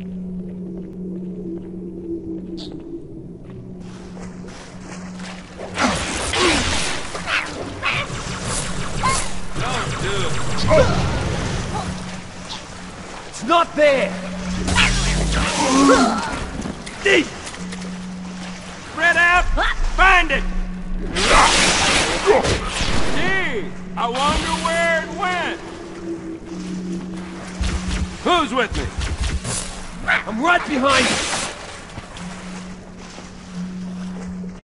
It's not there! Spread out! Find it! Gee, I wonder where it went! Who's with me? I'm right behind you!